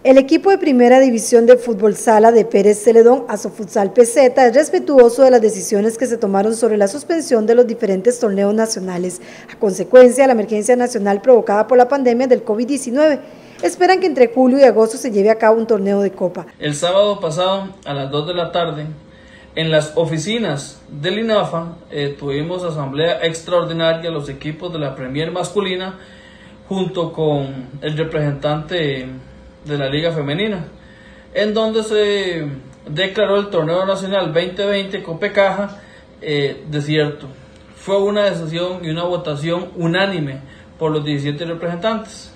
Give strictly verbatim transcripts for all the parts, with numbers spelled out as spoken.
El equipo de primera división de fútbol sala de Pérez Celedón, Asofutsal P Z, es respetuoso de las decisiones que se tomaron sobre la suspensión de los diferentes torneos nacionales, a consecuencia de la emergencia nacional provocada por la pandemia del COVID diecinueve. Esperan que entre julio y agosto se lleve a cabo un torneo de copa. El sábado pasado, a las dos de la tarde, en las oficinas del INAFA, eh, tuvimos asamblea extraordinaria de los equipos de la Premier masculina, junto con el representante de la Liga Femenina, en donde se declaró el Torneo Nacional veinte veinte Copecaja eh, desierto. Fue una decisión y una votación unánime por los diecisiete representantes.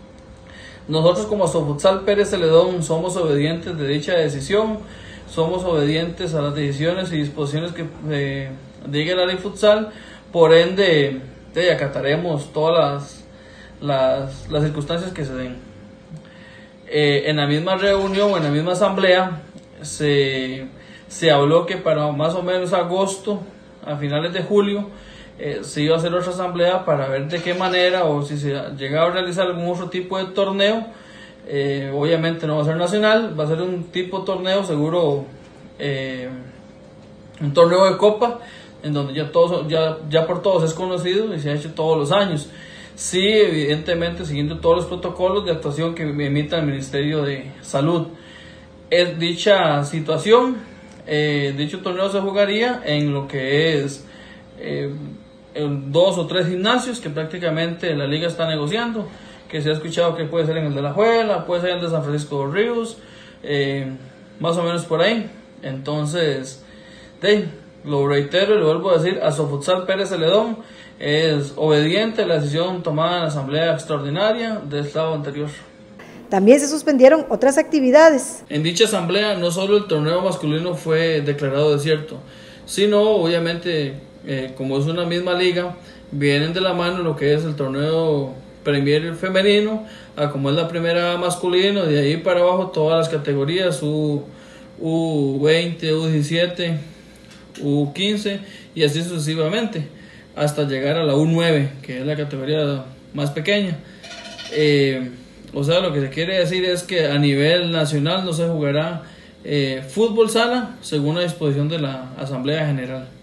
Nosotros como Asofutsal Pérez Celedón somos obedientes de dicha decisión, somos obedientes a las decisiones y disposiciones que eh, diga la ley futsal, por ende eh, acataremos todas las, las, las circunstancias que se den. Eh, en la misma reunión, en la misma asamblea, se, se habló que para más o menos agosto, a finales de julio, eh, se iba a hacer otra asamblea para ver de qué manera o si se llegaba a realizar algún otro tipo de torneo. Eh, obviamente no va a ser nacional, va a ser un tipo de torneo, seguro eh, un torneo de copa, en donde ya, todos, ya, ya por todos es conocido y se ha hecho todos los años. Sí, evidentemente siguiendo todos los protocolos de actuación que emita el Ministerio de Salud. Es dicha situación, eh, dicho torneo se jugaría en lo que es eh, en dos o tres gimnasios que prácticamente la liga está negociando, que se ha escuchado que puede ser en el de La Juela, puede ser en el de San Francisco de Ríos, eh, más o menos por ahí. Entonces, de, lo reitero y lo vuelvo a decir, Asofutsal Pérez Celedón es obediente a la decisión tomada en la asamblea extraordinaria del estado anterior. También se suspendieron otras actividades. En dicha asamblea no solo el torneo masculino fue declarado desierto, sino obviamente eh, como es una misma liga, vienen de la mano lo que es el torneo Premier femenino, a como es la primera masculino, de ahí para abajo todas las categorías U, U20, U diecisiete, U quince y así sucesivamente, hasta llegar a la U nueve, que es la categoría más pequeña. Eh, o sea, lo que se quiere decir es que a nivel nacional no se jugará eh, fútbol sala según la disposición de la Asamblea General.